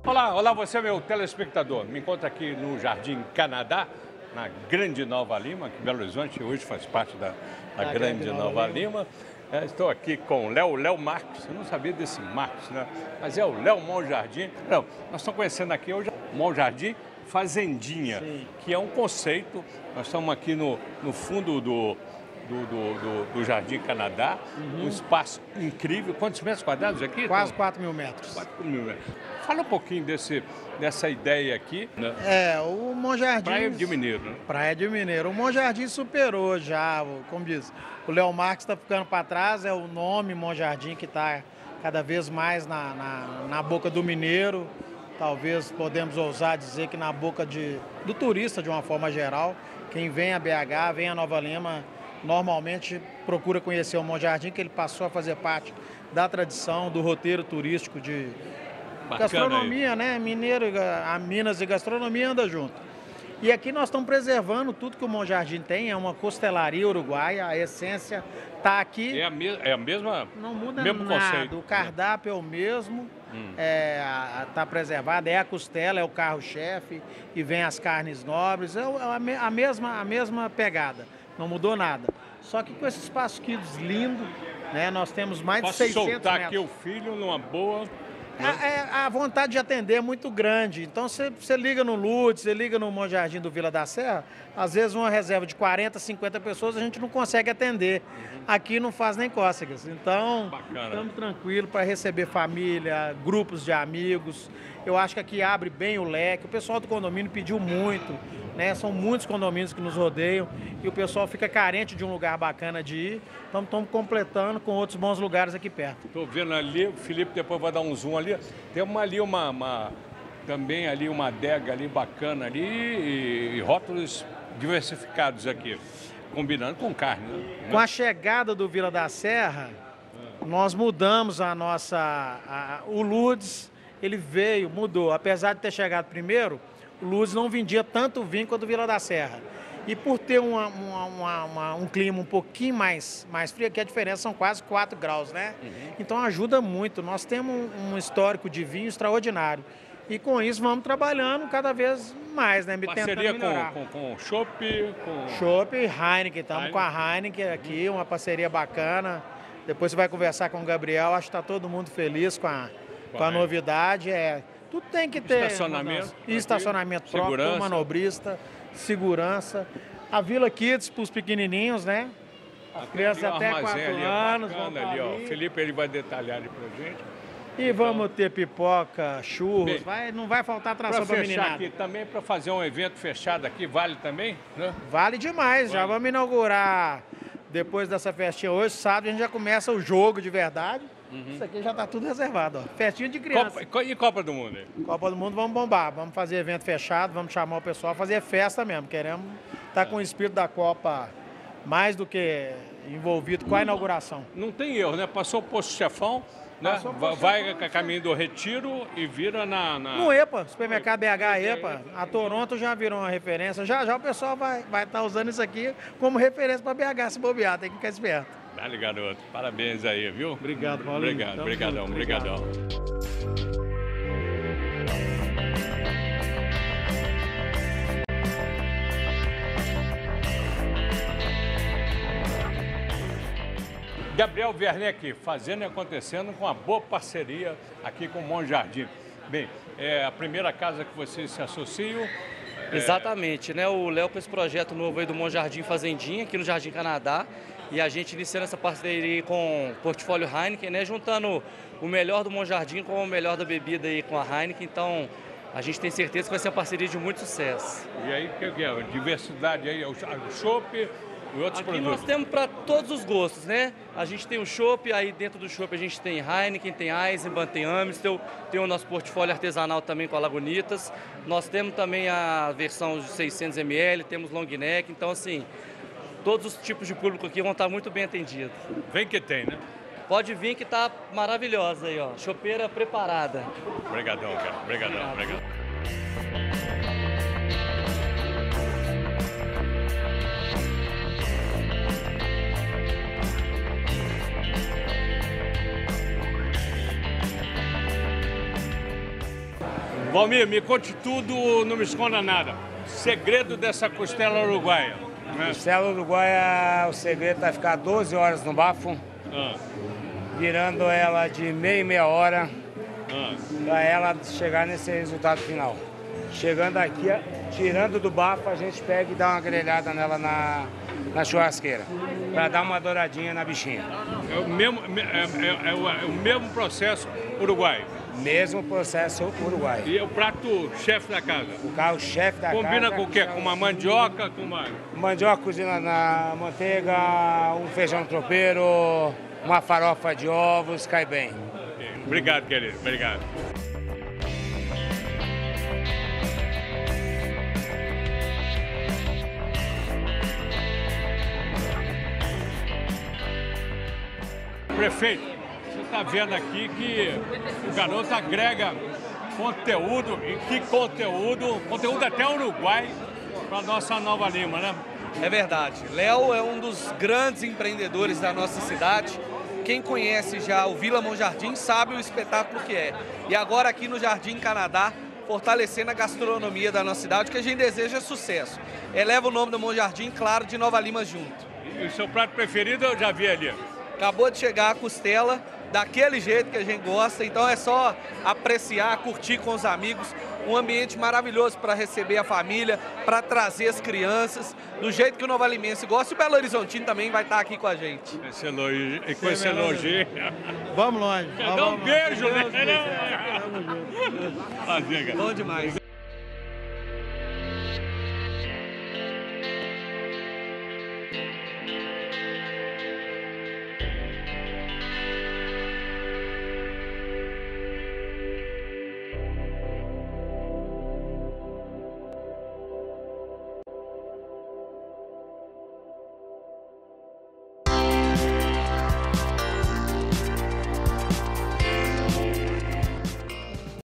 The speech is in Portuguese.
Olá, olá você, meu telespectador. Me encontra aqui no Jardim Canadá, na Grande Nova Lima, que Belo Horizonte hoje faz parte da Grande Nova Lima. Estou aqui com o Léo Marcos. Eu não sabia desse Marcos, né? Mas é o Léo Monjardim. Léo, nós estamos conhecendo aqui hoje o Monjardim Fazendinha, sim, que é um conceito. Nós estamos aqui no fundo do Jardim Canadá, um espaço incrível. Quantos metros quadrados aqui? Quase 4 mil metros. 4 mil metros. Fala um pouquinho dessa ideia aqui, né? O Monjardim... Praia de Mineiro, né? Praia de Mineiro. O Monjardim superou já, como diz, o Léo Marques está ficando para trás, é o nome Monjardim que está cada vez mais na boca do mineiro. Talvez podemos ousar dizer que na boca do turista, de uma forma geral. Quem vem a BH, vem a Nova Lima, normalmente procura conhecer o Monjardim, que ele passou a fazer parte da tradição, do roteiro turístico de gastronomia, né? Mineiro, a Minas e gastronomia anda junto. E aqui nós estamos preservando tudo que o Monjardim tem, é uma costelaria uruguaia, a essência está aqui. É a mesma, não muda mesmo nada, conceito. O cardápio é o mesmo, está preservado, é a costela, é o carro-chefe, e vem as carnes nobres, é a mesma pegada, não mudou nada. Só que com esse espaço Kids lindo, né, nós temos mais de 600 metros. Posso soltar aqui o filho numa boa... A vontade de atender é muito grande. Então, você liga no Lourdes, você liga no Monjardim do Vila da Serra, às vezes uma reserva de 40, 50 pessoas a gente não consegue atender. Aqui não faz nem cócegas. Então, estamos tranquilos para receber família, grupos de amigos. Eu acho que aqui abre bem o leque. O pessoal do condomínio pediu muito, né? São muitos condomínios que nos rodeiam e o pessoal fica carente de um lugar bacana de ir. Então, estamos completando com outros bons lugares aqui perto. Estou vendo ali, o Felipe depois vai dar um zoom ali. Tem também ali uma adega ali bacana ali e rótulos diversificados aqui, combinando com carne, né? Com a chegada do Vila da Serra, nós mudamos o Lourdes, ele mudou. Apesar de ter chegado primeiro, o Lourdes não vendia tanto vinho quanto o Vila da Serra. E por ter um clima um pouquinho mais frio, aqui a diferença são quase 4 graus, né? Então ajuda muito. Nós temos um histórico de vinho extraordinário. E com isso vamos trabalhando cada vez mais, né? Parceria com o Chopp? Chopp e Heineken. Estamos com a Heineken aqui, uma parceria bacana. Depois você vai conversar com o Gabriel. Acho que está todo mundo feliz com a novidade. Tudo tem que ter. Estacionamento. Estacionamento próprio, manobrista, segurança. A Vila Kids para os pequenininhos, né? As crianças até 4 anos. Ali, ó. O Felipe ele vai detalhar ali pra gente. E vamos ter pipoca, churros, não vai faltar atração para meninada. Aqui também, para fazer um evento fechado aqui, vale também? Né? Vale demais, já vamos inaugurar depois dessa festinha hoje, sábado a gente já começa o jogo de verdade. Isso aqui já está tudo reservado, ó. Festinha de criança. E Copa do Mundo aí? Copa do Mundo vamos bombar, vamos fazer evento fechado, vamos chamar o pessoal, fazer festa mesmo. Queremos estar com o espírito da Copa mais do que envolvido com a inauguração. Não tem erro, né? Passou o Posto Chefão, né? Vai a caminho do Retiro e vira no EPA, supermercado BH EPA. A Toronto já virou uma referência. Já o pessoal vai estar usando isso aqui como referência para BH se bobear, tem que ficar esperto. Dale, garoto. Parabéns aí, viu? Obrigado, Paulo. Obrigadão. Gabriel Werneck, fazendo e acontecendo com uma boa parceria aqui com o Monjardim. Bem, é a primeira casa que vocês se associam. Exatamente, né? O Léo com esse projeto novo aí do Monjardim Fazendinha, aqui no Jardim Canadá. E a gente iniciando essa parceria com o portfólio Heineken, né? Juntando o melhor do Monjardim com o melhor da bebida aí com a Heineken. Então, a gente tem certeza que vai ser uma parceria de muito sucesso. E aí, o que é? Diversidade aí, o chopp e outros aqui produtos? Nós temos para todos os gostos, né? A gente tem o chopp, aí dentro do chopp a gente tem Heineken, tem Eisenbahn, tem Amstel, tem o nosso portfólio artesanal também com a Lagunitas. Nós temos também a versão de 600 ml, temos long neck, então assim, todos os tipos de público aqui vão estar muito bem atendidos. Vem que tem, né? Pode vir que tá maravilhosa aí, ó. Chopeira preparada. Obrigadão, cara. Obrigado. Valmir, me conte tudo, não me esconda nada. Segredo dessa costela uruguaia. Né? Costela uruguaia, o segredo é ficar 12 horas no bafo, virando ela de meia em meia hora, para ela chegar nesse resultado final. Chegando aqui, tirando do bafo, a gente pega e dá uma grelhada nela na churrasqueira, para dar uma douradinha na bichinha. É o mesmo processo uruguaio. Mesmo processo uruguaio. E é o prato chefe da casa? O carro-chefe da casa. Combina com o quê? Com uma mandioca? Com uma... Mandioca cozida na manteiga, um feijão tropeiro, uma farofa de ovos, cai bem. Obrigado, querido. Obrigado. Prefeito, você está vendo aqui que o garoto agrega conteúdo, e que conteúdo até Uruguai para a nossa Nova Lima, né? É verdade. Léo é um dos grandes empreendedores da nossa cidade. Quem conhece já o Vila Monjardim sabe o espetáculo que é. E agora aqui no Jardim Canadá, fortalecendo a gastronomia da nossa cidade, que a gente deseja sucesso. Eleva o nome do Monjardim, claro, de Nova Lima junto. E o seu prato preferido eu já vi ali. Acabou de chegar a costela, daquele jeito que a gente gosta, então é só apreciar, curtir com os amigos, um ambiente maravilhoso para receber a família, para trazer as crianças, do jeito que o Nova Limense gosta, e o Belo Horizontino também vai estar aqui com a gente. Com esse elogio. Vamos longe. Quer dar um beijo, né? Bom demais.